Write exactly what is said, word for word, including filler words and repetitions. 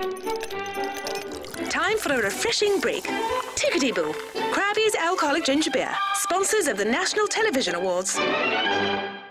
Time for a refreshing break. Tickety-boo. Crabbie's Alcoholic Ginger Beer, sponsors of the National Television Awards.